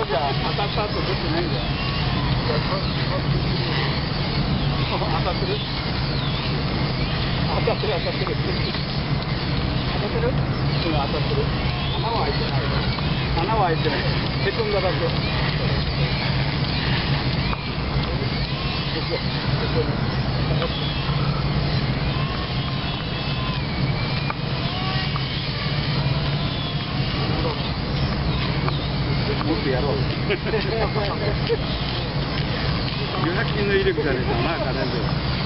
じゃ当たった後出てないんだよ。当たってる？当たってる当たってる。当たってる？うん、当たってる。穴は開いてない。穴は開いてない。へこんだだけ。もっとやろう。予約金の威力が出たな、金で。